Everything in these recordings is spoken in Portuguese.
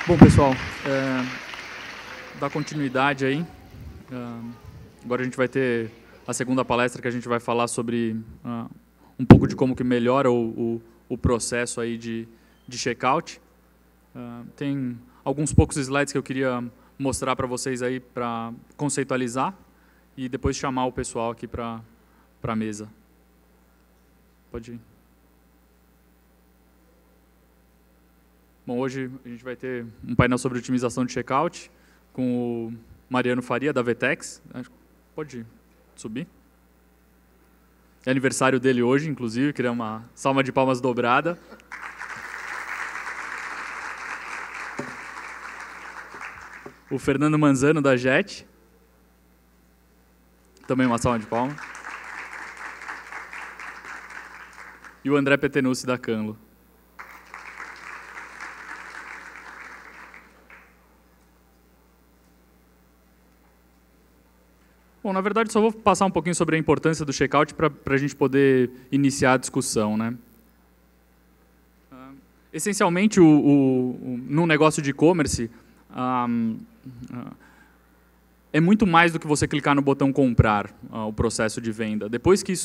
Bom, pessoal, dar continuidade aí. Agora a gente vai ter a segunda palestra, que a gente vai falar sobre um pouco de como que melhora o processo aí de checkout. Tem alguns poucos slides que eu queria mostrar para vocês aí para conceitualizar e depois chamar o pessoal aqui para a mesa. Pode ir. Bom, hoje a gente vai ter um painel sobre otimização de checkout com o Mariano Faria, da Vetex. Pode subir. É aniversário dele hoje, inclusive, queria uma salva de palmas dobrada. O Fernando Manzano, da JET. Também uma salva de palmas. E o André Petenucci, da Canlo. Bom, na verdade, só vou passar um pouquinho sobre a importância do checkout para a gente poder iniciar a discussão, né? Essencialmente, num negócio de e-commerce, é muito mais do que você clicar no botão comprar, o processo de venda. Depois que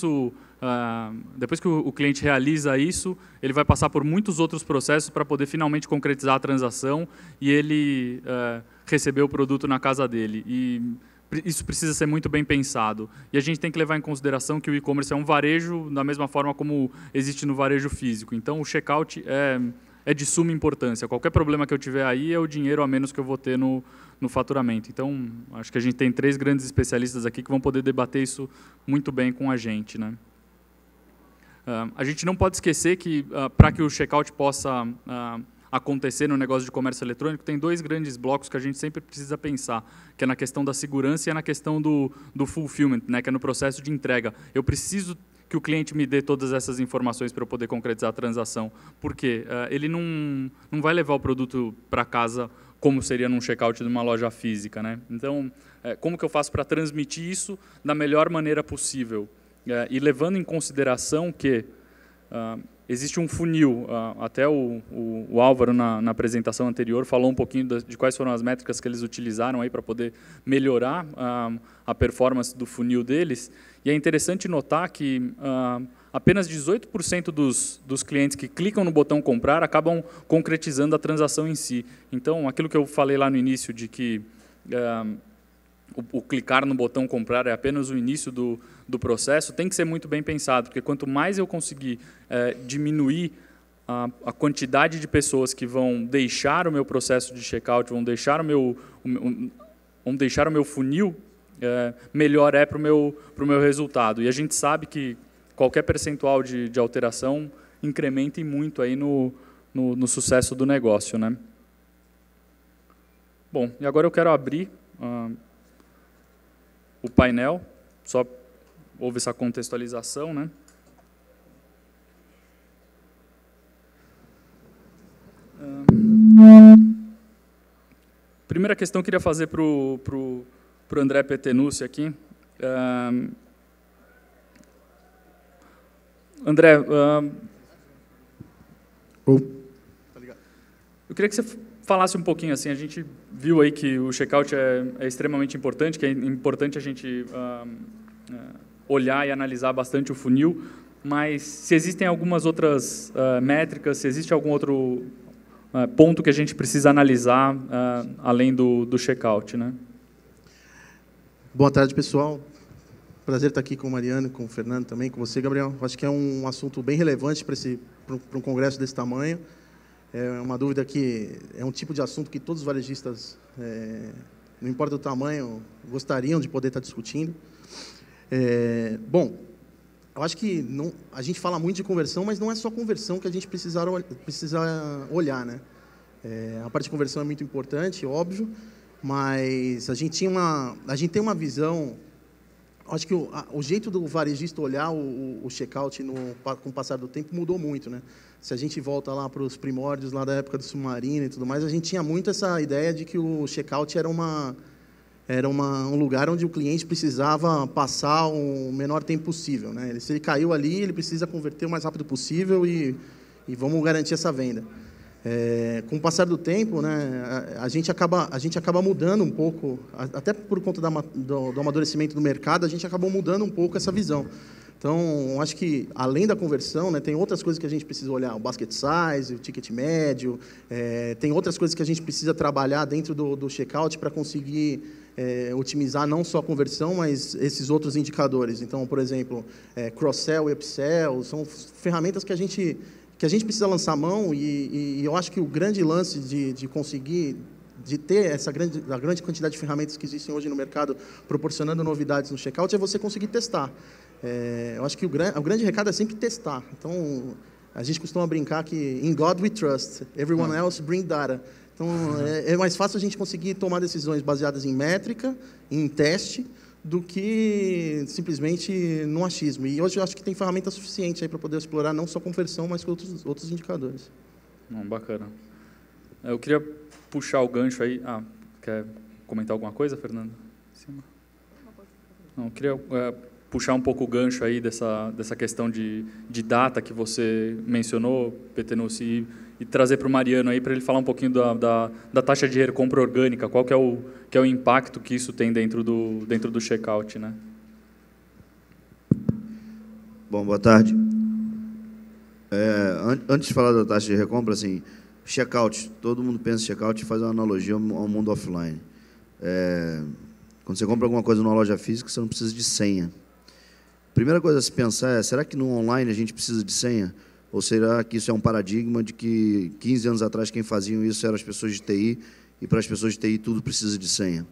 o cliente realiza isso, ele vai passar por muitos outros processos para poder finalmente concretizar a transação e ele receber o produto na casa dele. E isso precisa ser muito bem pensado. E a gente tem que levar em consideração que o e-commerce é um varejo da mesma forma como existe no varejo físico. Então, o checkout é de suma importância. Qualquer problema que eu tiver aí é o dinheiro a menos que eu vou ter no faturamento. Então, acho que a gente tem 3 grandes especialistas aqui que vão poder debater isso muito bem com a gente, né? A gente não pode esquecer que, para que o checkout possa acontecer no negócio de comércio eletrônico, tem 2 grandes blocos que a gente sempre precisa pensar, que é na questão da segurança e na questão do fulfillment, né, que é no processo de entrega. Eu preciso que o cliente me dê todas essas informações para eu poder concretizar a transação. Por quê? Ele não vai levar o produto para casa como seria num checkout de uma loja física, né? Então, como que eu faço para transmitir isso da melhor maneira possível? E levando em consideração que existe um funil, até o Álvaro, na apresentação anterior, falou um pouquinho de quais foram as métricas que eles utilizaram aí para poder melhorar a performance do funil deles. E é interessante notar que apenas 18% dos clientes que clicam no botão comprar acabam concretizando a transação em si. Então, aquilo que eu falei lá no início de que o clicar no botão comprar é apenas o início do processo, tem que ser muito bem pensado, porque quanto mais eu conseguir diminuir a quantidade de pessoas que vão deixar o meu processo de checkout, vão deixar o meu funil, melhor é para o meu resultado. E a gente sabe que qualquer percentual de alteração incrementa muito aí no sucesso do negócio, né? Bom, e agora eu quero abrir o painel, só houve essa contextualização, né? Primeira questão que eu queria fazer para o André Petenucci aqui. André, eu queria que você falasse um pouquinho, assim, a gente viu aí que o checkout é extremamente importante, que é importante a gente olhar e analisar bastante o funil, mas se existem algumas outras métricas, se existe algum outro ponto que a gente precisa analisar além do checkout, né? Boa tarde, pessoal. Prazer estar aqui com o Mariano, com o Fernando também, com você, Gabriel. Acho que é um assunto bem relevante para um congresso desse tamanho. É uma dúvida que é um tipo de assunto que todos os varejistas, não importa o tamanho, gostariam de poder estar discutindo. Bom, eu acho que a gente fala muito de conversão, mas não é só conversão que a gente precisa olhar, né? A parte de conversão é muito importante, óbvio, mas a gente tem uma visão. Acho que o jeito do varejista olhar o checkout com o passar do tempo mudou muito, né? Se a gente volta lá para os primórdios lá da época do Submarino e tudo mais, a gente tinha muito essa ideia de que o checkout era um lugar onde o cliente precisava passar o menor tempo possível, né? Se ele caiu ali, ele precisa converter o mais rápido possível e vamos garantir essa venda. Com o passar do tempo, né, a gente acaba mudando um pouco, até por conta do amadurecimento do mercado, a gente acabou mudando um pouco essa visão. Então, acho que, além da conversão, né, tem outras coisas que a gente precisa olhar, o basket size, o ticket médio, tem outras coisas que a gente precisa trabalhar dentro do checkout para conseguir otimizar não só a conversão, mas esses outros indicadores. Então, por exemplo, cross-sell e upsell, são ferramentas que a gente precisa lançar a mão, e eu acho que o grande lance de conseguir, de ter a grande quantidade de ferramentas que existem hoje no mercado, proporcionando novidades no checkout, é você conseguir testar. Eu acho que o grande recado é sempre testar. Então, a gente costuma brincar que in God we trust, everyone else bring data. Então, é mais fácil a gente conseguir tomar decisões baseadas em métrica, em teste, do que simplesmente no achismo. E hoje eu acho que tem ferramenta suficiente aí para poder explorar não só conversão, mas com outros indicadores. Bacana. Eu queria puxar o gancho aí. Quer comentar alguma coisa, Fernando? Não, eu queria puxar um pouco o gancho aí dessa questão de data que você mencionou, Petenucci, e trazer para o Mariano aí para ele falar um pouquinho da taxa de recompra orgânica, qual que é o impacto que isso tem dentro do checkout, né? Bom, boa tarde. Antes de falar da taxa de recompra, assim, checkout, todo mundo pensa em checkout e faz uma analogia ao mundo offline. Quando você compra alguma coisa numa loja física, você não precisa de senha. Primeira coisa a se pensar é, será que no online a gente precisa de senha? Ou será que isso é um paradigma de que 15 anos atrás quem faziam isso eram as pessoas de TI, e para as pessoas de TI tudo precisa de senha?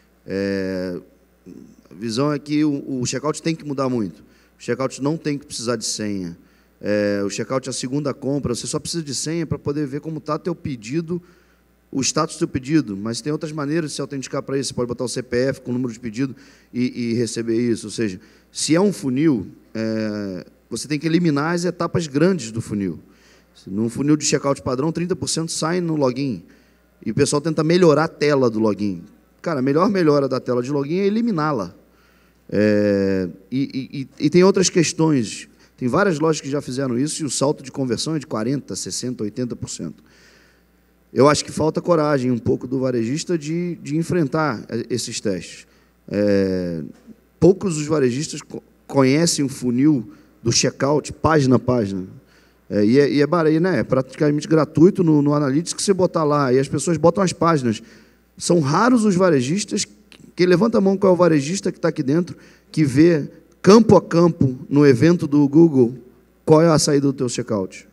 A visão é que o checkout tem que mudar muito. O checkout não tem que precisar de senha. O checkout é a segunda compra, você só precisa de senha para poder ver como está teu pedido, o status do seu pedido, mas tem outras maneiras de se autenticar para isso. Você pode botar o CPF com o número de pedido e receber isso. Ou seja, se é um funil, você tem que eliminar as etapas grandes do funil. Num funil de checkout padrão, 30% sai no login. E o pessoal tenta melhorar a tela do login. Cara, a melhor melhora da tela de login é eliminá-la. E tem outras questões. Tem várias lojas que já fizeram isso e o salto de conversão é de 40%, 60%, 80%. Eu acho que falta coragem um pouco do varejista de enfrentar esses testes. Poucos dos varejistas conhecem o funil do checkout, página a página. É praticamente gratuito no Analytics, que você botar lá, e as pessoas botam as páginas. São raros os varejistas que levanta a mão qual é o varejista que está aqui dentro, que vê campo a campo, no evento do Google, qual é a saída do teu checkout.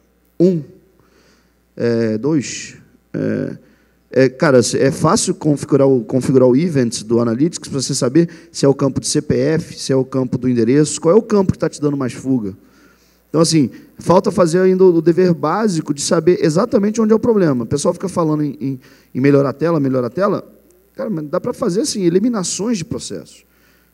2... cara, é fácil configurar o Events do Analytics para você saber se é o campo de CPF, se é o campo do endereço, qual é o campo que está te dando mais fuga. Então, assim, falta fazer ainda o dever básico de saber exatamente onde é o problema. O pessoal fica falando em melhorar a tela, Cara, mas dá para fazer, assim, eliminações de processos.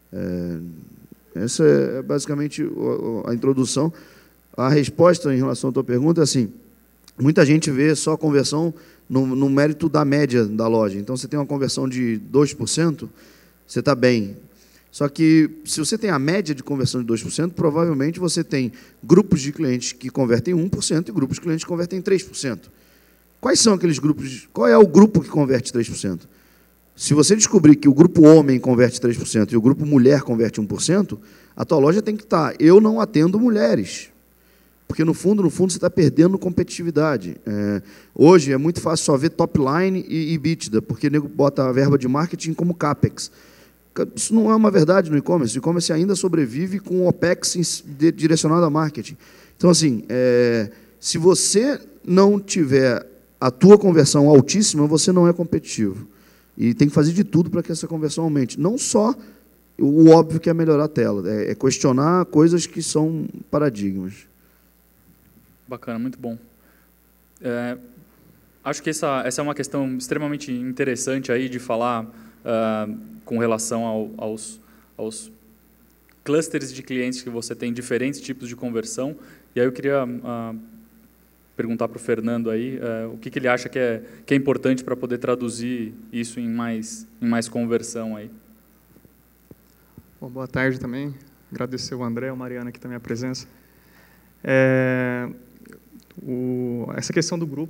Essa é basicamente a introdução. A resposta em relação à tua pergunta é assim, muita gente vê só a conversão no mérito da média da loja. Então, você tem uma conversão de 2%, você está bem. Só que, se você tem a média de conversão de 2%, provavelmente você tem grupos de clientes que convertem 1% e grupos de clientes que convertem 3%. Quais são aqueles grupos? Qual é o grupo que converte 3%? Se você descobrir que o grupo homem converte 3% e o grupo mulher converte 1%, a tua loja tem que estar, eu não atendo mulheres. Porque, no fundo, você está perdendo competitividade. Hoje é muito fácil só ver top line e EBITDA, porque o nego bota a verba de marketing como CAPEX. Isso não é uma verdade no e-commerce. O e-commerce ainda sobrevive com OPEX direcionado a marketing. Então, assim, se você não tiver a tua conversão altíssima, você não é competitivo. E tem que fazer de tudo para que essa conversão aumente. Não só o óbvio que é melhorar a tela, é questionar coisas que são paradigmas. Bacana, muito bom. Acho que essa é uma questão extremamente interessante aí de falar com relação aos clusters de clientes que você tem diferentes tipos de conversão. E aí eu queria perguntar para o Fernando aí o que ele acha que é importante para poder traduzir isso em mais conversão aí. Bom, boa tarde também. Agradecer ao André e ao Mariano aqui também a presença. Essa questão do grupo,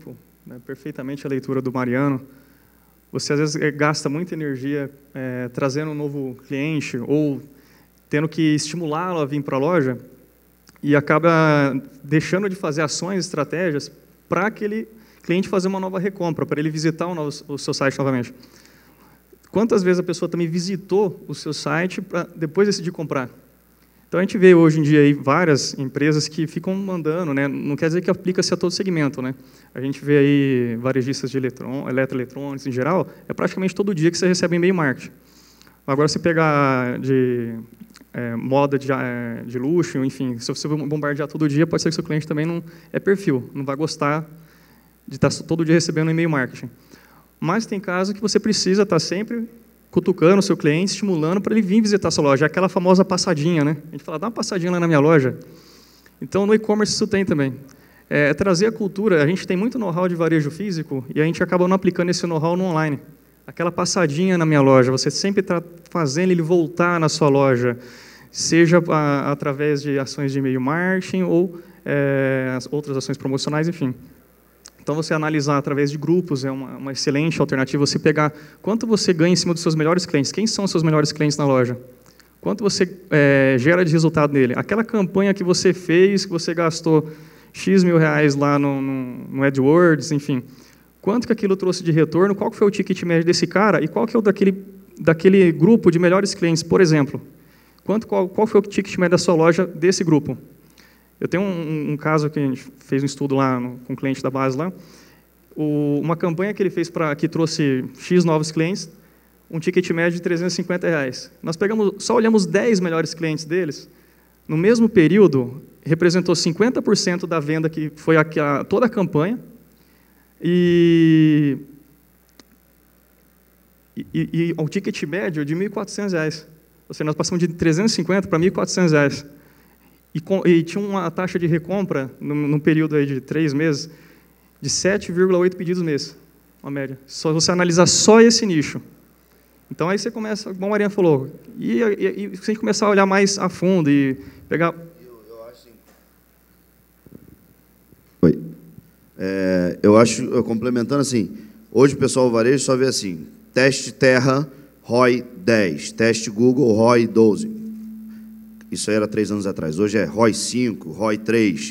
né, perfeitamente a leitura do Mariano. Você, às vezes, gasta muita energia trazendo um novo cliente ou tendo que estimulá-lo a vir para a loja e acaba deixando de fazer ações, estratégias para aquele cliente fazer uma nova recompra, para ele visitar o seu site novamente. Quantas vezes a pessoa também visitou o seu site para depois decidir comprar? Então, a gente vê hoje em dia aí várias empresas que ficam mandando, né? Não quer dizer que aplica-se a todo segmento, né? A gente vê aí varejistas de eletroeletrônicos em geral, é praticamente todo dia que você recebe e-mail marketing. Agora, se pegar de moda de luxo, enfim, se você bombardear todo dia, pode ser que seu cliente também não é perfil, não vai gostar de estar todo dia recebendo e-mail marketing. Mas tem casos que você precisa estar sempre cutucando o seu cliente, estimulando para ele vir visitar a sua loja. É aquela famosa passadinha, né? A gente fala, dá uma passadinha lá na minha loja. Então, no e-commerce isso tem também. Trazer a cultura, a gente tem muito know-how de varejo físico e a gente acaba não aplicando esse know-how no online. Aquela passadinha na minha loja, você sempre está fazendo ele voltar na sua loja, seja através de ações de e-mail marketing ou outras ações promocionais, enfim. Então, você analisar através de grupos é uma excelente alternativa. Você pegar quanto você ganha em cima dos seus melhores clientes. Quem são os seus melhores clientes na loja? Quanto você gera de resultado nele? Aquela campanha que você fez, que você gastou X mil reais lá no AdWords, enfim. Quanto que aquilo trouxe de retorno? Qual que foi o ticket médio desse cara? E qual que é o daquele grupo de melhores clientes, por exemplo? Qual foi o ticket médio da sua loja desse grupo? Eu tenho um caso que a gente fez um estudo lá com um cliente da base lá. Uma campanha que ele fez que trouxe X novos clientes, um ticket médio de R$350. Nós só olhamos 10 melhores clientes deles. No mesmo período, representou 50% da venda que foi toda a campanha. E o ticket médio de R$1.400. Ou seja, nós passamos de R$350 para R$1.400. E tinha uma taxa de recompra, num período aí de 3 meses, de 7,8 pedidos mês, uma média. Só você analisar só esse nicho. Então, aí você começa, como a Mariana falou, e se a gente começar a olhar mais a fundo e pegar... Eu acho assim... Oi. Eu acho, complementando assim, hoje o pessoal do varejo só vê assim, teste terra, ROI 10, teste Google, ROI 12. Isso aí era 3 anos atrás. Hoje é ROI 5, ROI 3.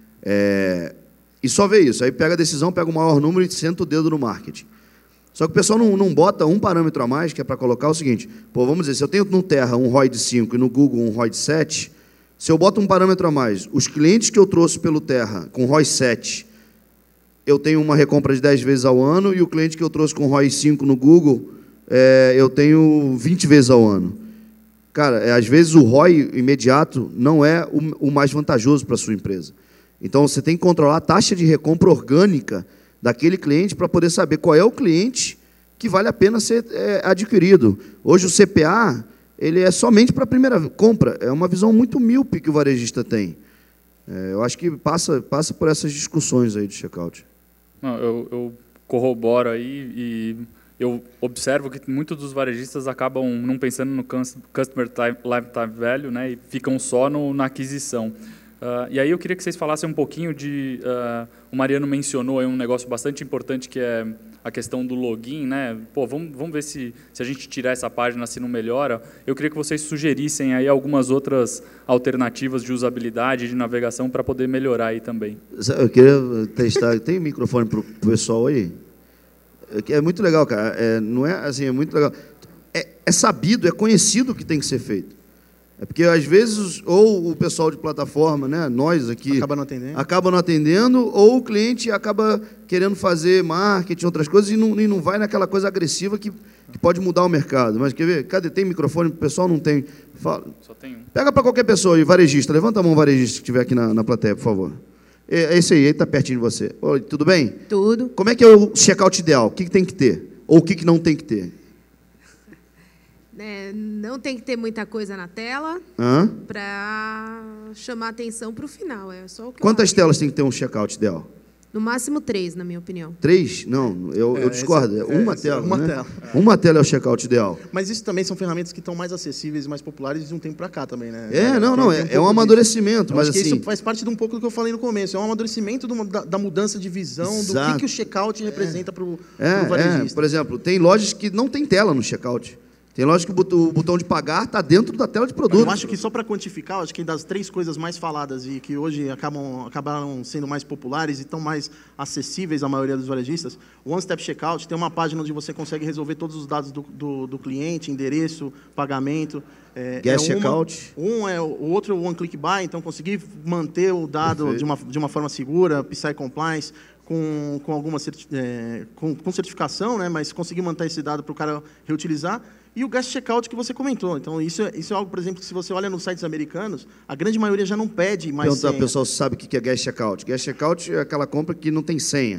E só vê isso. Aí pega a decisão, pega o maior número e senta o dedo no marketing. Só que o pessoal não bota um parâmetro a mais, que é para colocar o seguinte, vamos dizer, se eu tenho no Terra um ROI de 5 e no Google um ROI de 7, se eu boto um parâmetro a mais, os clientes que eu trouxe pelo Terra com ROI 7, eu tenho uma recompra de 10 vezes ao ano, e o cliente que eu trouxe com ROI 5 no Google, eu tenho 20 vezes ao ano. Cara, às vezes o ROI imediato não é o mais vantajoso para a sua empresa. Então, você tem que controlar a taxa de recompra orgânica daquele cliente para poder saber qual é o cliente que vale a pena ser adquirido. Hoje, o CPA ele é somente para a primeira compra. É uma visão muito míope que o varejista tem. Eu acho que passa por essas discussões aí de checkout. Não, eu corroboro aí e... Eu observo que muitos dos varejistas acabam não pensando no Customer Lifetime Value, né, e ficam só na aquisição. E aí eu queria que vocês falassem um pouquinho de... o Mariano mencionou aí um negócio bastante importante, que é a questão do login, né? Vamos ver se a gente tirar essa página, se não melhora. Eu queria que vocês sugerissem aí algumas outras alternativas de usabilidade e de navegação para poder melhorar aí também. Eu queria testar... Tem microfone para o pessoal aí? É muito legal, cara. Não é assim, é muito legal. É sabido, é conhecido o que tem que ser feito. É porque, às vezes, ou o pessoal de plataforma, né, nós aqui... Acaba não atendendo, ou o cliente acaba querendo fazer marketing, outras coisas, e não vai naquela coisa agressiva que pode mudar o mercado. Mas, quer ver? Cadê? Tem microfone? O pessoal não tem. Fala. Só tem um. Pega para qualquer pessoa aí, varejista. Levanta a mão, varejista, que estiver aqui na plateia, por favor. Esse aí está pertinho de você. Oi, tudo bem? Tudo. Como é que é o checkout ideal? O que tem que ter? Ou o que não tem que ter? Não tem que ter muita coisa na tela para chamar atenção para o final. Só o que Quantas telas tem que ter um checkout ideal? No máximo 3, na minha opinião. 3? Não, eu discordo. É uma tela, uma né? tela. Uma tela é o checkout ideal. Mas isso também são ferramentas que estão mais acessíveis e mais populares de um tempo para cá também, né? É um amadurecimento, mas acho que assim... isso faz parte de um pouco do que eu falei no começo. É um amadurecimento da mudança de visão, Exato. do que o checkout representa para o varejista. Por exemplo, tem lojas que não tem tela no checkout. Tem lojas que o botão de pagar está dentro da tela de produto. Eu acho que só para quantificar, acho que das 3 coisas mais faladas e que hoje acabaram sendo mais populares e estão mais acessíveis à maioria dos varejistas, o One Step Checkout tem uma página onde você consegue resolver todos os dados do cliente, endereço, pagamento. Guest Checkout. O outro é o One Click Buy, então conseguir manter o dado de uma forma segura, PCI Compliance, com alguma com certificação, né, mas conseguir manter esse dado para o cara reutilizar. E o Guest Checkout que você comentou. Então, isso é algo, por exemplo, que se você olha nos sites americanos, a grande maioria já não pede mais senha. O pessoal sabe o que é Guest Checkout. Guest Checkout é aquela compra que não tem senha.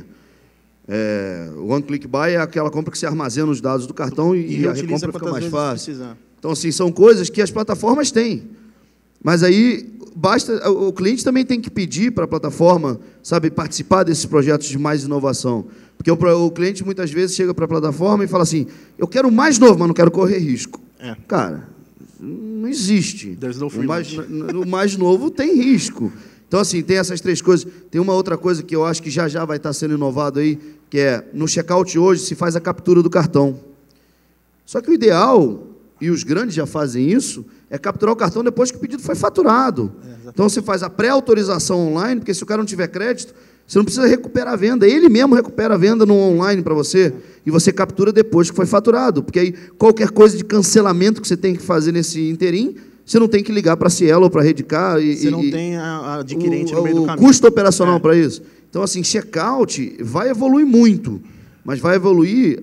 O One Click Buy é aquela compra que você armazena os dados do cartão e a recompra fica mais fácil. Então, assim, são coisas que as plataformas têm. Mas aí, o cliente também tem que pedir para a plataforma, sabe, participar desses projetos de mais inovação. Porque o cliente, muitas vezes, chega para a plataforma e fala assim, eu quero o mais novo, mas não quero correr risco. Cara, não existe. O mais novo tem risco. Então, assim, tem essas 3 coisas. Tem uma outra coisa que eu acho que já vai estar sendo inovado aí, que é, no checkout hoje, se faz a captura do cartão. Só que o ideal, e os grandes já fazem isso, é capturar o cartão depois que o pedido foi faturado. Então, você faz a pré-autorização online, porque se o cara não tiver crédito, você não precisa recuperar a venda. Ele mesmo recupera a venda no online para você, e você captura depois que foi faturado. Porque aí, qualquer coisa de cancelamento que você tem que fazer nesse interim, você não tem que ligar para a Cielo ou para a Redcar. Você não tem a adquirente no meio do caminho. O custo operacional para isso. Então, assim, checkout vai evoluir muito, mas vai evoluir...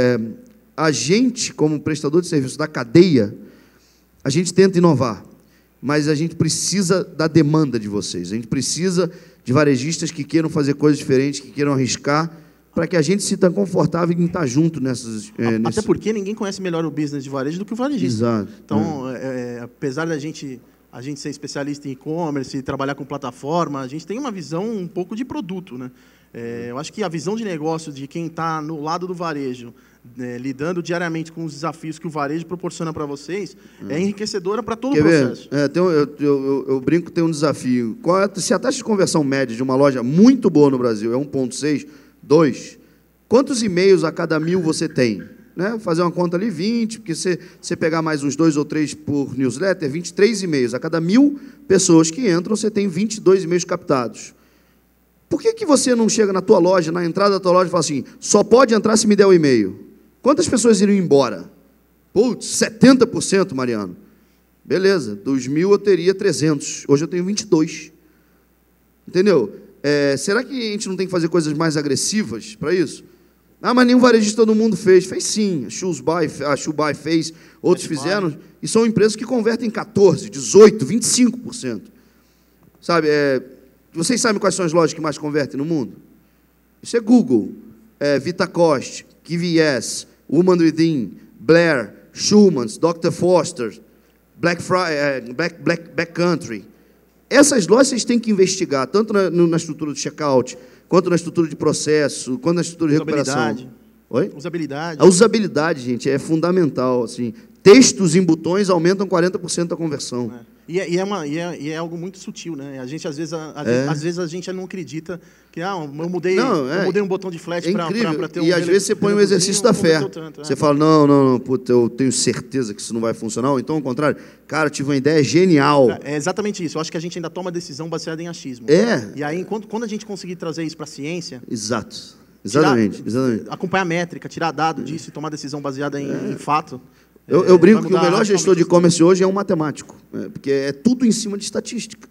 a gente, como prestador de serviço da cadeia, a gente tenta inovar, mas a gente precisa da demanda de vocês. A gente precisa de varejistas que queiram fazer coisas diferentes, que queiram arriscar, para que a gente se sinta confortável em estar junto nessas... Até porque ninguém conhece melhor o business de varejo do que o varejista. Exato. Então, apesar da gente ser especialista em e-commerce e trabalhar com plataforma, a gente tem uma visão um pouco de produto, né? Eu acho que a visão de negócio de quem está no lado do varejo, lidando diariamente com os desafios que o varejo proporciona para vocês, é enriquecedora para todo o processo. Eu brinco que tem um desafio. Se a taxa de conversão média de uma loja muito boa no Brasil é 1,6, 2, quantos e-mails a cada 1000 você tem? Né? Fazer uma conta ali, 20, porque você pegar mais uns 2 ou 3 por newsletter, 23 e-mails. A cada 1000 pessoas que entram, você tem 22 e-mails captados. Por que você não chega na tua loja, na entrada da tua loja, e fala assim, só pode entrar se me der o e-mail? Quantas pessoas iriam embora? Putz, 70%, Mariano. Beleza, dos 1000 eu teria 300. Hoje eu tenho 22. Entendeu? Será que a gente não tem que fazer coisas mais agressivas para isso? Mas nenhum varejista do mundo fez. Fez sim. A Shoebuy fez, outros fizeram. E são empresas que convertem 14%, 18%, 25%. Sabe, vocês sabem quais são as lojas que mais convertem no mundo? Isso é Google, Vitacost, KVS, Woman Within, Blair, Schumann's, Dr. Foster, Black Country. Essas lojas vocês têm que investigar, tanto na estrutura de checkout, quanto na estrutura de processo, quanto na estrutura de recuperação. Oi? Usabilidade. A usabilidade, gente, é fundamental. Assim. Textos em botões aumentam 40% da conversão. E é algo muito sutil, né? A gente, às vezes a gente não acredita que eu mudei um botão de flash para ter um... E às vezes você põe um exercício da fé. Você fala, não, puta, eu tenho certeza que isso não vai funcionar. Ou então, ao contrário, cara, eu tive uma ideia genial. É exatamente isso. Eu acho que a gente ainda toma decisão baseada em achismo. E aí, quando a gente conseguir trazer isso para a ciência... Exatamente. Acompanhar a métrica, tirar dado disso e tomar decisão baseada em fato... Eu brinco que o melhor gestor de e-commerce hoje é um matemático, porque é tudo em cima de estatística.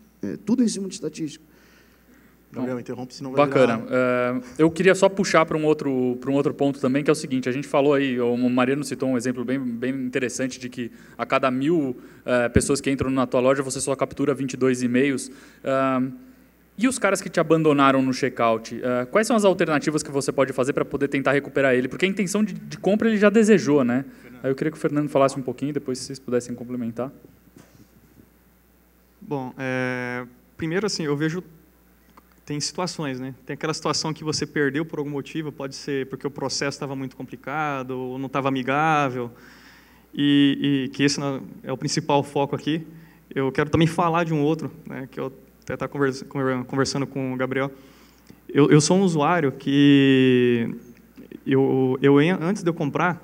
Gabriel, interrompe, senão vai Bacana. Eu queria só puxar para um outro ponto também, que é o seguinte, a gente falou aí, o Mariano citou um exemplo bem interessante de que a cada 1000 pessoas que entram na tua loja, você só captura 22 e-mails. E os caras que te abandonaram no checkout, quais são as alternativas que você pode fazer para poder tentar recuperar ele? Porque a intenção de compra ele já desejou, né? Aí eu queria que o Fernando falasse um pouquinho, depois se vocês pudessem complementar. Bom, primeiro assim, eu vejo tem situações, né? Tem aquela situação que você perdeu por algum motivo, pode ser porque o processo estava muito complicado, ou não estava amigável, e que esse é o principal foco aqui. Eu quero também falar de um outro, né, que eu até estava conversando com o Gabriel. Eu sou um usuário que, antes de eu comprar,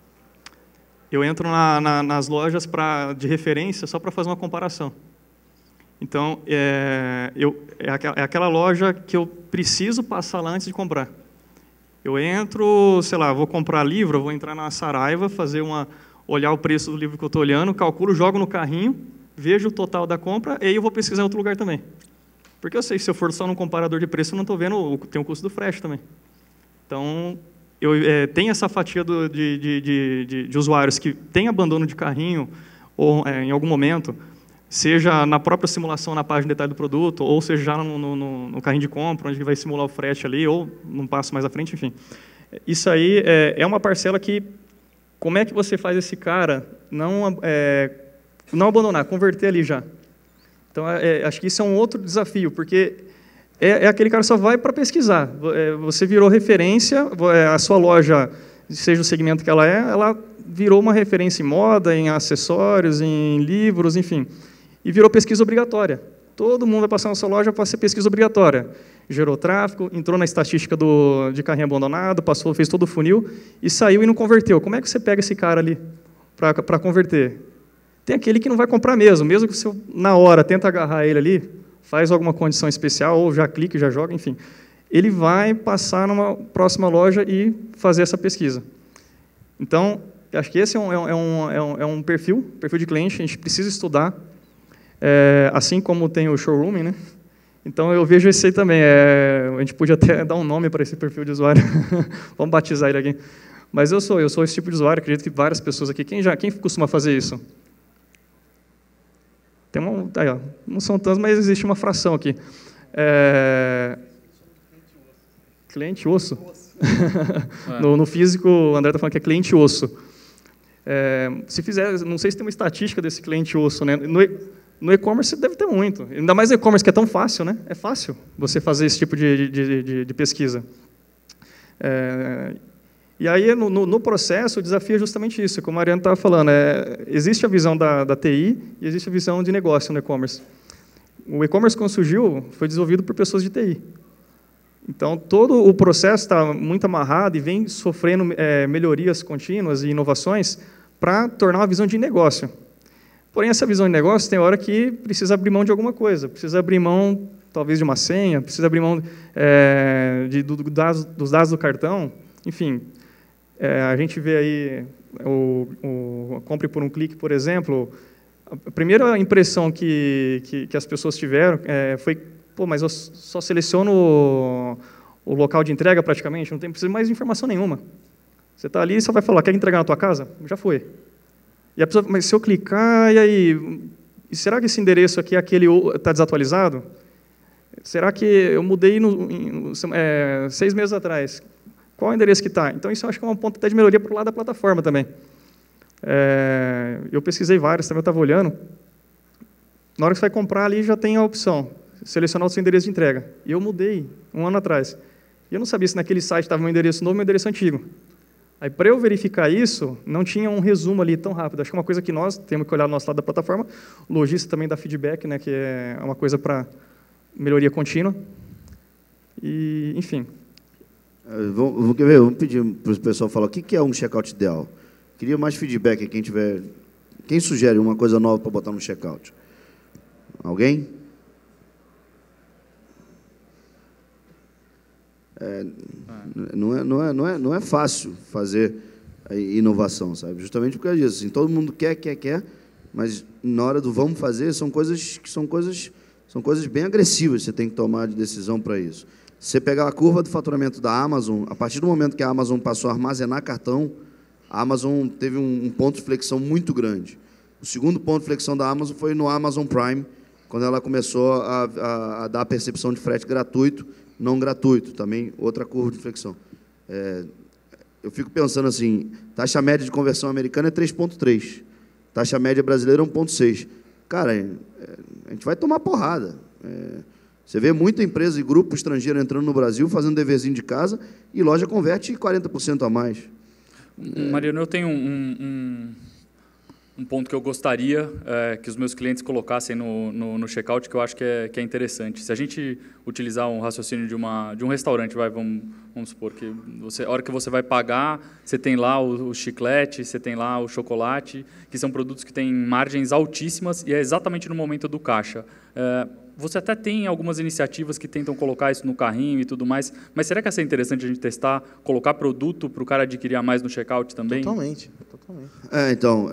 eu entro nas lojas de referência só para fazer uma comparação. Então, é aquela loja que eu preciso passar lá antes de comprar. Eu entro, sei lá, vou comprar livro, vou entrar na Saraiva, olhar o preço do livro que eu estou olhando, calculo, jogo no carrinho, vejo o total da compra, e aí eu vou pesquisar em outro lugar também. Porque eu sei que se eu for só num comparador de preço, eu não estou vendo, tem o custo do frete também. Então, tem essa fatia de usuários que tem abandono de carrinho, ou em algum momento, seja na própria simulação na página de detalhe do produto, ou seja já no carrinho de compra, onde ele vai simular o frete ali, ou num passo mais à frente, enfim. Isso aí é uma parcela que, como é que você faz esse cara não abandonar, converter ali já? Então, acho que isso é um outro desafio, porque aquele cara só vai para pesquisar. Você virou referência, a sua loja, seja o segmento que ela virou uma referência em moda, em acessórios, em livros, enfim. E virou pesquisa obrigatória. Todo mundo vai passar na sua loja para ser pesquisa obrigatória. Gerou tráfego, entrou na estatística de carrinho abandonado, fez todo o funil e saiu e não converteu. Como é que você pega esse cara ali para converter? Tem aquele que não vai comprar mesmo que você, na hora, tenta agarrar ele ali, faz alguma condição especial, ou já clica e já joga, enfim. Ele vai passar numa próxima loja e fazer essa pesquisa. Então, acho que esse é um perfil de cliente, a gente precisa estudar, assim como tem o showrooming, né? Então, eu vejo esse aí também. A gente podia até dar um nome para esse perfil de usuário. Vamos batizar ele aqui. Mas eu sou esse tipo de usuário, acredito que várias pessoas aqui. Quem costuma fazer isso? Tem não são tantos, mas existe uma fração aqui. Cliente osso? No físico, o André está falando que é cliente osso. Se fizer, não sei se tem uma estatística desse cliente osso, né? No e-commerce deve ter muito. Ainda mais no e-commerce, que é tão fácil, né? É fácil você fazer esse tipo de pesquisa. E aí, no processo, o desafio é justamente isso, como a Mariana estava falando. Existe a visão da TI e existe a visão de negócio no e-commerce. O e-commerce, quando surgiu, foi desenvolvido por pessoas de TI. Então, todo o processo está muito amarrado e vem sofrendo melhorias contínuas e inovações para tornar uma visão de negócio. Porém, essa visão de negócio tem hora que precisa abrir mão de alguma coisa, precisa abrir mão, talvez, de uma senha, precisa abrir mão dos dados do cartão, enfim. A gente vê aí o compre por um clique, por exemplo. A primeira impressão que as pessoas tiveram foi: pô, mas eu só seleciono o local de entrega praticamente, não preciso mais de informação nenhuma. Você está ali e só vai falar: quer entregar na tua casa? Já foi. E a pessoa: mas se eu clicar, e aí? E será que esse endereço aqui está desatualizado? Será que eu mudei 6 meses atrás? Qual é o endereço que está? Então, isso eu acho que é um ponto até de melhoria para o lado da plataforma também. Eu pesquisei vários, também eu estava olhando. Na hora que você vai comprar ali, já tem a opção, selecionar o seu endereço de entrega. E eu mudei 1 ano atrás. E eu não sabia se naquele site estava meu endereço novo ou meu endereço antigo. Aí, para eu verificar isso, não tinha um resumo ali tão rápido. Acho que é uma coisa que nós temos que olhar do nosso lado da plataforma. O lojista também dá feedback, né, que é uma coisa para melhoria contínua. E, enfim. Vamos pedir para o pessoal falar o que é um checkout ideal. Queria mais feedback quem tiver. Quem sugere uma coisa nova para botar no checkout? Alguém? Não é fácil fazer a inovação, sabe? Justamente por causa disso. Assim, todo mundo quer, mas na hora do vamos fazer são coisas bem agressivas. Você tem que tomar de decisão para isso. Se você pegar a curva do faturamento da Amazon, a partir do momento que a Amazon passou a armazenar cartão, a Amazon teve um ponto de flexão muito grande. O segundo ponto de flexão da Amazon foi no Amazon Prime, quando ela começou a dar a percepção de frete gratuito, não gratuito, também outra curva de flexão. Eu fico pensando assim, taxa média de conversão americana é 3,3, taxa média brasileira é 1,6. Cara, a gente vai tomar porrada. Você vê muita empresa e grupo estrangeiro entrando no Brasil, fazendo deverzinho de casa, e loja converte 40% a mais. Mariano, eu tenho um ponto que eu gostaria que os meus clientes colocassem no checkout, que eu acho que é interessante. Se a gente utilizar um raciocínio de um restaurante, vamos supor que a hora que você vai pagar, você tem lá o chiclete, você tem lá o chocolate, que são produtos que têm margens altíssimas, e é exatamente no momento do caixa. Você até tem algumas iniciativas que tentam colocar isso no carrinho e tudo mais, mas será que ia ser interessante a gente testar, colocar produto para o cara adquirir a mais no checkout também? Totalmente. Então,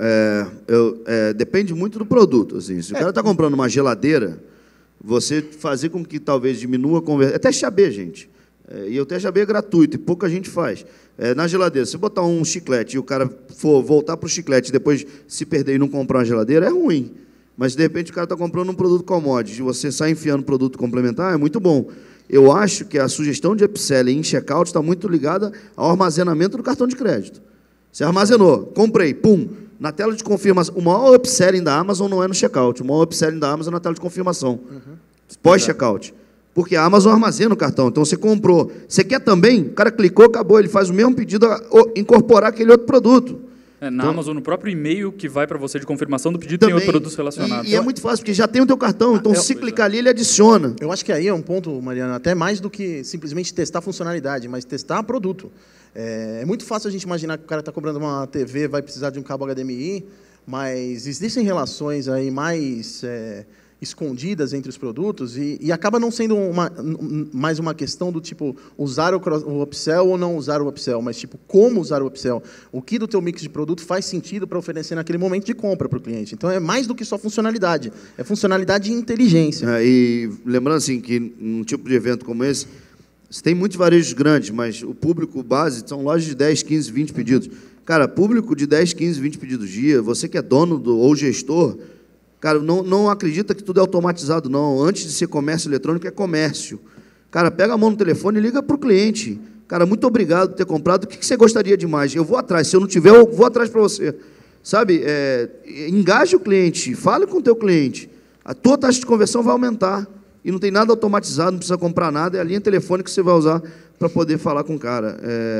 depende muito do produto. Assim. Se o cara está comprando uma geladeira, você fazer com que talvez diminua a conversão. É teste AB, gente. E o teste AB é gratuito e pouca gente faz. Na geladeira, se botar um chiclete e o cara for voltar para o chiclete e depois se perder e não comprar uma geladeira, é ruim. Mas, de repente, o cara está comprando um produto commodity, você sai enfiando produto complementar, é muito bom. Eu acho que a sugestão de upselling em checkout está muito ligada ao armazenamento do cartão de crédito. Você armazenou, comprei, pum, na tela de confirmação. O maior upselling da Amazon não é no checkout, o maior upselling da Amazon é na tela de confirmação, pós-checkout. Porque a Amazon armazena o cartão, então você comprou. Você quer também? O cara clicou, acabou, ele faz o mesmo pedido a incorporar aquele outro produto. Na Amazon, no próprio e-mail que vai para você de confirmação do pedido, também, tem outros produtos relacionados. E é muito fácil, porque já tem o teu cartão, então se clicar ali, ele adiciona. Eu acho que aí é um ponto, Mariano, até mais do que simplesmente testar funcionalidade, mas testar produto. É muito fácil a gente imaginar que o cara está comprando uma TV, vai precisar de um cabo HDMI, mas existem relações aí mais escondidas entre os produtos e acaba não sendo mais uma questão do tipo usar o upsell ou não usar o upsell, mas tipo como usar o upsell, o que do teu mix de produto faz sentido para oferecer naquele momento de compra para o cliente. Então é mais do que só funcionalidade, é funcionalidade e inteligência. E lembrando assim que num tipo de evento como esse, você tem muitos varejos grandes, mas o público base são lojas de 10, 15, 20 pedidos. Cara, público de 10, 15, 20 pedidos dia, você que é dono ou gestor, cara, não acredita que tudo é automatizado, não. Antes de ser comércio eletrônico, é comércio. Cara, pega a mão no telefone e liga para o cliente. Cara, muito obrigado por ter comprado. O que você gostaria de mais? Eu vou atrás. Se eu não tiver, eu vou atrás para você. Sabe? Engaje o cliente. Fale com o teu cliente. A tua taxa de conversão vai aumentar. E não tem nada automatizado, não precisa comprar nada. É a linha telefônica que você vai usar para poder falar com o cara.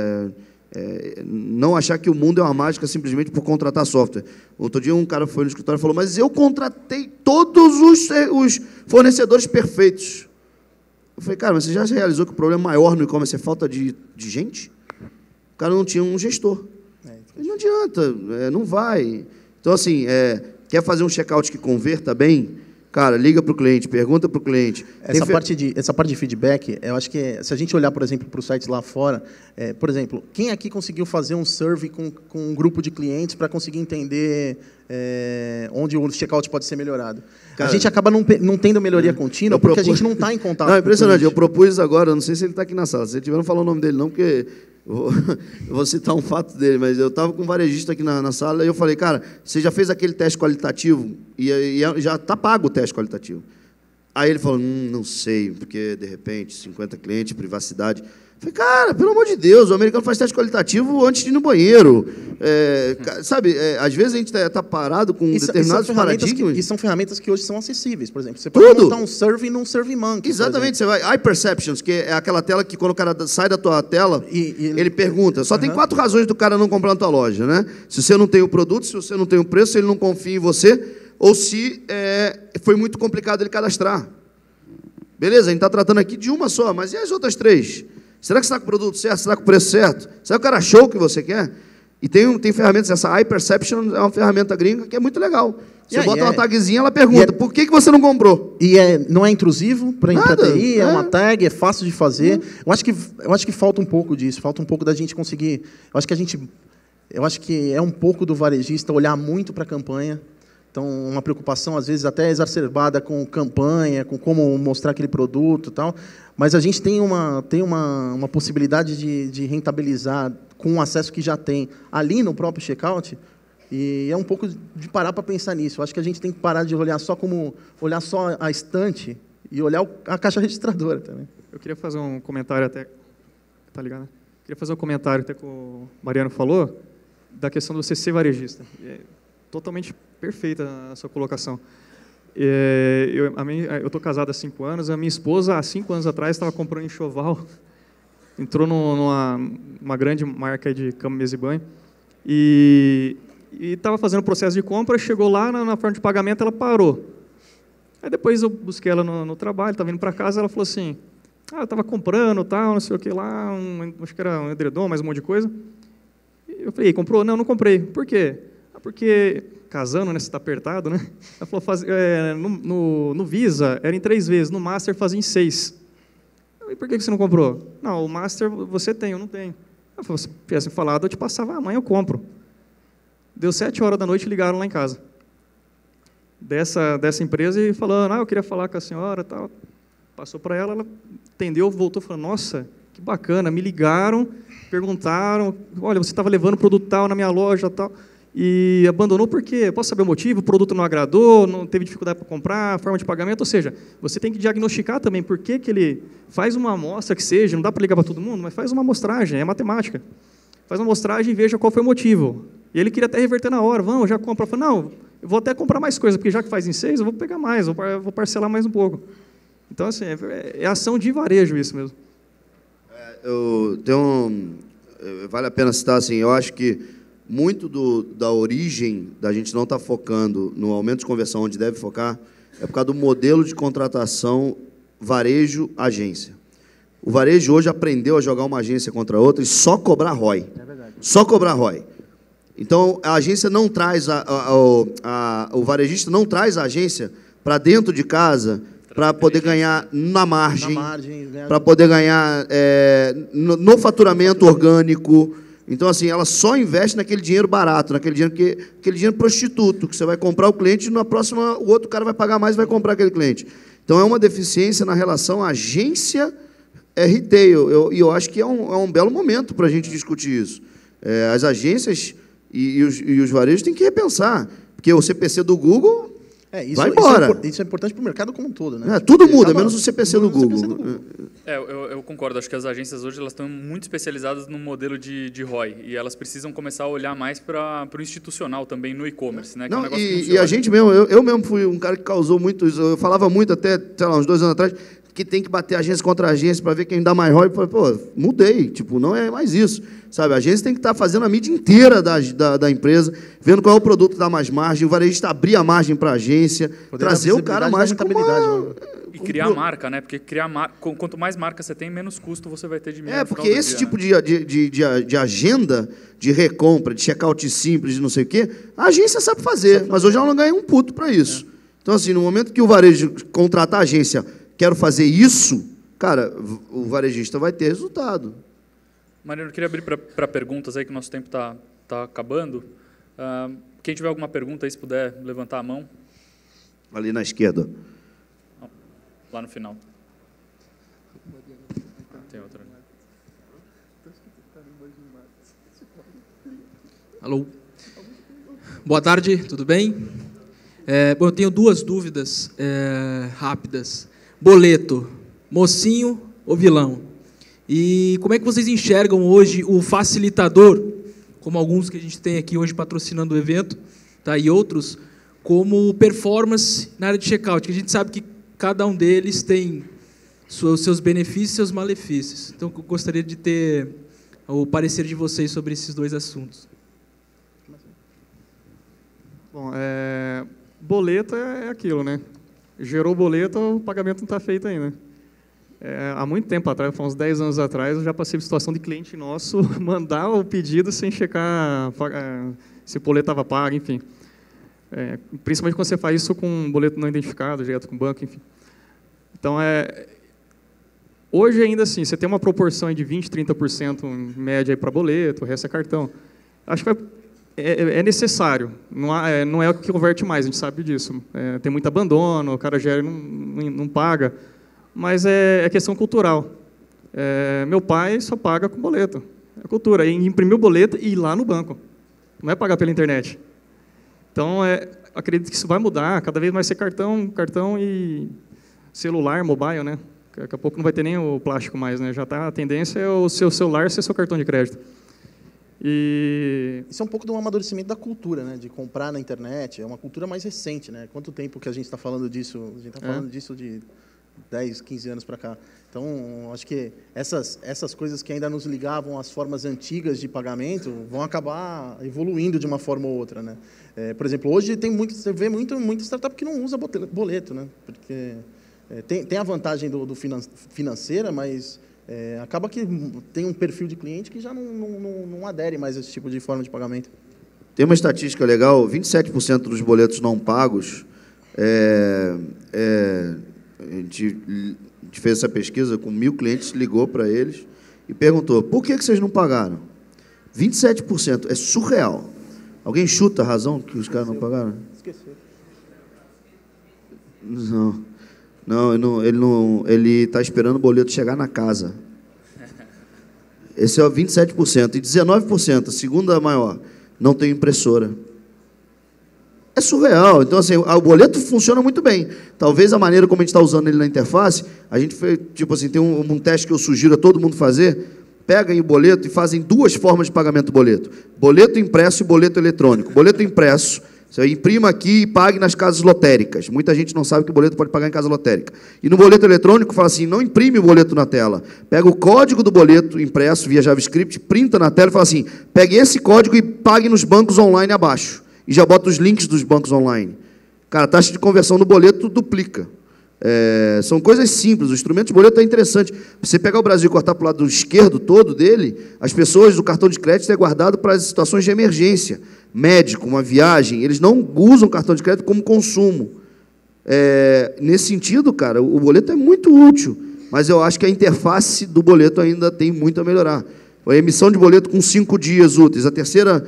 Não achar que o mundo é uma mágica simplesmente por contratar software. Outro dia um cara foi no escritório e falou, mas eu contratei todos os fornecedores perfeitos. Eu falei, cara, mas você já realizou que o problema maior no e-commerce é falta de gente? O cara não tinha um gestor. Não adianta, não vai. Então, assim, quer fazer um checkout que converta bem? Cara, liga para o cliente, pergunta para o cliente. Essa parte de feedback, eu acho que se a gente olhar, por exemplo, para os sites lá fora, por exemplo, quem aqui conseguiu fazer um survey com um grupo de clientes para conseguir entender onde o checkout pode ser melhorado? Cara, a gente acaba não tendo melhoria contínua porque a gente não está em contato. Não, é impressionante. Eu propus agora, não sei se ele está aqui na sala, se ele tiver, não falar o nome dele não, porque eu vou citar um fato dele, mas eu estava com um varejista aqui na sala e eu falei, cara, você já fez aquele teste qualitativo e já está pago o teste qualitativo. Aí ele falou, não sei, porque, de repente, 50 clientes, privacidade. Eu falei, cara, pelo amor de Deus, o americano faz teste qualitativo antes de ir no banheiro. Sabe, às vezes a gente está parado com determinados paradigmas. E são ferramentas que hoje são acessíveis. Por exemplo, você pode montar um survey num SurveyMonkey. Exatamente, você vai. iPerceptions, que é aquela tela que quando o cara sai da tua tela, ele pergunta. Só tem 4 razões do cara não comprar na tua loja, né? Se você não tem o produto, se você não tem o preço, se ele não confia em você, ou se foi muito complicado ele cadastrar. Beleza, a gente está tratando aqui de uma só, mas e as outras 3? Será que você está com o produto certo? Será que está com o preço certo? Será que o cara achou o que você quer? E tem ferramentas, essa iPerception é uma ferramenta gringa que é muito legal. Você bota uma tagzinha, ela pergunta, por que você não comprou? E não é intrusivo para a TI, é uma tag, é fácil de fazer. Eu acho que falta um pouco disso, falta um pouco da gente conseguir... Eu acho que é um pouco do varejista olhar muito para a campanha. Então, uma preocupação, às vezes, até exacerbada com campanha, com como mostrar aquele produto e tal. Mas a gente tem uma possibilidade de rentabilizar com o acesso que já tem ali no próprio checkout. E é um pouco de parar para pensar nisso. Eu acho que a gente tem que parar de olhar só a estante e olhar a caixa registradora também. Eu queria fazer um comentário até... Tá ligado, né? Queria fazer um comentário até que o Mariano falou da questão do você ser varejista. Totalmente perfeita a sua colocação. Eu estou casado há 5 anos, a minha esposa, há 5 anos atrás, estava comprando enxoval, entrou numa grande marca de cama, mesa e banho, e estava fazendo o processo de compra, chegou lá, na forma de pagamento, ela parou. Aí depois eu busquei ela no trabalho, estava indo para casa, ela falou assim, eu estava comprando, tal, não sei o que lá, acho que era um edredom, mais um monte de coisa. E eu falei, comprou? Não, não comprei. Por quê? Porque, casando, né, você está apertado, né? Ela falou, no Visa era em 3 vezes, no Master fazia em 6. E por que você não comprou? Não, o Master você tem, eu não tenho. Ela falou, se tivesse falado, eu te passava, amanhã eu compro. Deu 7 horas da noite, ligaram lá em casa. Dessa empresa e falando, eu queria falar com a senhora, tal. Passou para ela, ela atendeu, voltou e falou, nossa, que bacana, me ligaram, perguntaram, olha, você estava levando produto tal na minha loja, tal, e abandonou por quê? Posso saber o motivo? O produto não agradou, não teve dificuldade para comprar, forma de pagamento, ou seja, você tem que diagnosticar também por que ele faz uma amostra que seja, não dá para ligar para todo mundo, mas faz uma amostragem, é matemática. Faz uma amostragem e veja qual foi o motivo. E ele queria até reverter na hora, vamos, já compra. Eu falei, não, eu vou até comprar mais coisa, porque já que faz em 6, eu vou pegar mais, vou parcelar mais um pouco. Então, assim, é ação de varejo isso mesmo. Vale a pena citar, assim, eu acho que muito da origem da gente não estar focando no aumento de conversão onde deve focar é por causa do modelo de contratação varejo-agência. O varejo hoje aprendeu a jogar uma agência contra outra e só cobrar ROI. É verdade. Só cobrar ROI. Então, a agência não traz, o varejista não traz a agência para dentro de casa para poder ganhar na margem para poder ganhar no faturamento orgânico. Então, assim, ela só investe naquele dinheiro barato, aquele dinheiro prostituto, que você vai comprar o cliente e na próxima o outro cara vai pagar mais e vai comprar aquele cliente. Então, é uma deficiência na relação agência-retail. E eu acho que é um belo momento para a gente discutir isso. As agências e os varejos têm que repensar, porque o CPC do Google vai embora. Isso é importante para o mercado como um todo, né? Tudo muda, menos o CPC do Google. Eu concordo. Acho que as agências hoje elas estão muito especializadas no modelo de ROI e elas precisam começar a olhar mais para o institucional também no e-commerce, né? Não, e a gente mesmo, eu mesmo fui um cara que causou muito isso. Eu falava muito até, sei lá, uns 2 anos atrás, que tem que bater agência contra agência para ver quem dá mais ROI. Eu falei, pô, mudei, tipo, não é mais isso. Sabe, a agência tem que estar fazendo a mídia inteira da empresa, vendo qual é o produto que dá mais margem, o varejista abrir a margem para a agência, trazer o cara mais com E criar marca, né? Porque quanto mais marca você tem, menos custo você vai ter de mídia. Porque esse tipo de agenda, de recompra, de check-out simples, de não sei o quê, a agência sabe fazer, mas hoje ela não ganha um puto para isso. Então, assim, no momento que o varejo contratar a agência, quero fazer isso, cara, o varejista vai ter resultado. Mariano, eu queria abrir para perguntas aí, que o nosso tempo está acabando. Quem tiver alguma pergunta aí, se puder levantar a mão. Ali na esquerda. Lá no final. Tem outra ali. Alô. Boa tarde, tudo bem? Bom, eu tenho 2 dúvidas rápidas. Boleto, mocinho ou vilão? E como é que vocês enxergam hoje o facilitador, como alguns que a gente tem aqui hoje patrocinando o evento, tá, e outros, como performance na área de checkout, que a gente sabe que cada um deles tem seus benefícios e seus malefícios. Então, eu gostaria de ter o parecer de vocês sobre esses 2 assuntos. Bom, boleto é aquilo, né? Gerou o boleto, o pagamento não está feito ainda. Há muito tempo atrás, uns 10 anos atrás, eu já passei por situação de cliente nosso mandar o pedido sem checar se o boleto estava pago, enfim. Principalmente quando você faz isso com um boleto não identificado, direto com o banco, enfim. Então, hoje ainda assim, você tem uma proporção de 20%, 30% em média para boleto, o resto é cartão. Acho que é necessário, não é o que converte mais, a gente sabe disso. Tem muito abandono, o cara gera e não paga. Mas é questão cultural. Meu pai só paga com boleto. É cultura. Imprimir o boleto e ir lá no banco. Não é pagar pela internet. Então, acredito que isso vai mudar. Cada vez vai ser cartão e celular, mobile, né? Daqui a pouco não vai ter nem o plástico mais, né? Já tá, a tendência é o seu celular ser seu cartão de crédito. E Isso é um pouco do amadurecimento da cultura, né? De comprar na internet. É uma cultura mais recente, né? Quanto tempo que a gente está falando disso? A gente está falando disso de 10, 15 anos para cá. Então, acho que essas coisas que ainda nos ligavam às formas antigas de pagamento vão acabar evoluindo de uma forma ou outra, né? Por exemplo, hoje você vê muita startup que não usa boleto, né? Porque tem a vantagem do financeira, mas acaba que tem um perfil de cliente que já não adere mais a esse tipo de forma de pagamento. Tem uma estatística legal, 27% dos boletos não pagos, a gente fez essa pesquisa com 1.000 clientes, ligou para eles e perguntou, por que vocês não pagaram? 27%, é surreal. Alguém chuta a razão que os caras não pagaram? Esqueceu. Não, ele está esperando o boleto chegar na casa. Esse é o 27%. E 19%, a segunda maior, não tem impressora. É surreal. Então, assim, o boleto funciona muito bem. Talvez a maneira como a gente está usando ele na interface, a gente fez, tipo assim, tem um teste que eu sugiro a todo mundo fazer. Pegam o boleto e fazem 2 formas de pagamento do boleto. Boleto impresso e boleto eletrônico. Boleto impresso, você imprima aqui e pague nas casas lotéricas. Muita gente não sabe que o boleto pode pagar em casa lotérica. E no boleto eletrônico, fala assim, não imprime o boleto na tela. Pega o código do boleto impresso via JavaScript, printa na tela e fala assim, pegue esse código e pague nos bancos online abaixo. E já bota os links dos bancos online. Cara, a taxa de conversão do boleto duplica. São coisas simples, o instrumento de boleto é interessante. Você pegar o Brasil e cortar para o lado esquerdo todo dele, as pessoas do cartão de crédito é guardado para as situações de emergência. Médico, uma viagem, eles não usam cartão de crédito como consumo. Nesse sentido, cara, o boleto é muito útil, mas eu acho que a interface do boleto ainda tem muito a melhorar. A emissão de boleto com 5 dias úteis, o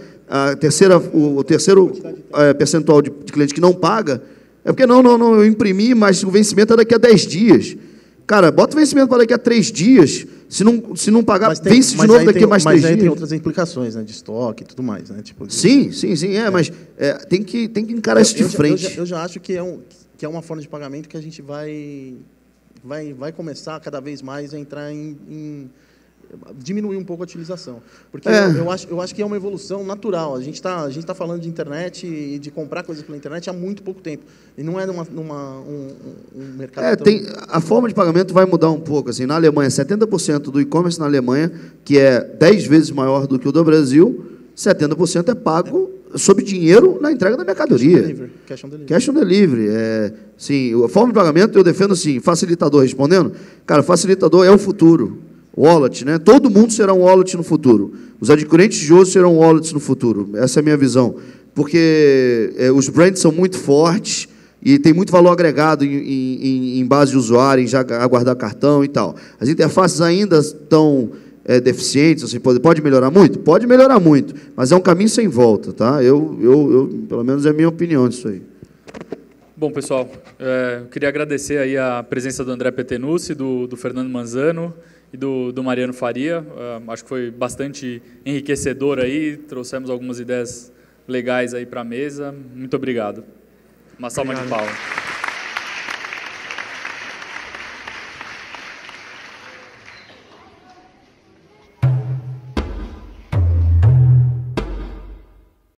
terceiro percentual de cliente que não paga, é porque eu imprimi, mas o vencimento é daqui a 10 dias. Cara, bota o vencimento para daqui a 3 dias, se não pagar, vence de novo daqui a mais 3 dias. Mas aí tem outras implicações, né, de estoque e tudo mais. Né, tipo, sim, mas tem que encarar isso de frente. Eu já acho que é uma forma de pagamento que a gente vai começar cada vez mais a entrar diminuir um pouco a utilização. Porque eu acho que é uma evolução natural. A gente tá falando de internet e de comprar coisas pela internet há muito pouco tempo. E não é um mercado... A forma de pagamento vai mudar um pouco. Assim, na Alemanha, 70% do e-commerce na Alemanha, que é 10 vezes maior do que o do Brasil, 70% é pago sob dinheiro na entrega da mercadoria. Cash on delivery. Cash on delivery. Sim, a forma de pagamento, eu defendo assim, facilitador respondendo. Cara, facilitador é o futuro. Wallet, né? Todo mundo será um wallet no futuro. Os adquirentes de hoje serão wallets no futuro. Essa é a minha visão. Porque os brands são muito fortes e tem muito valor agregado em base de usuário, em já aguardar cartão e tal. As interfaces ainda estão deficientes, assim, pode melhorar muito? Pode melhorar muito, mas é um caminho sem volta, tá? Pelo menos é a minha opinião disso aí. Bom, pessoal, eu queria agradecer aí a presença do André Petenucci, do Fernando Manzano e do Mariano Faria. Acho que foi bastante enriquecedor aí, trouxemos algumas ideias legais aí para a mesa. Muito obrigado. Uma salva de palmas.